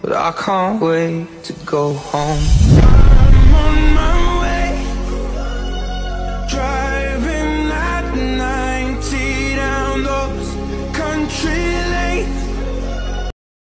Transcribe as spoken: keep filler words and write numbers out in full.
but I can't wait to go home. I'm on my way, driving at ninety down those country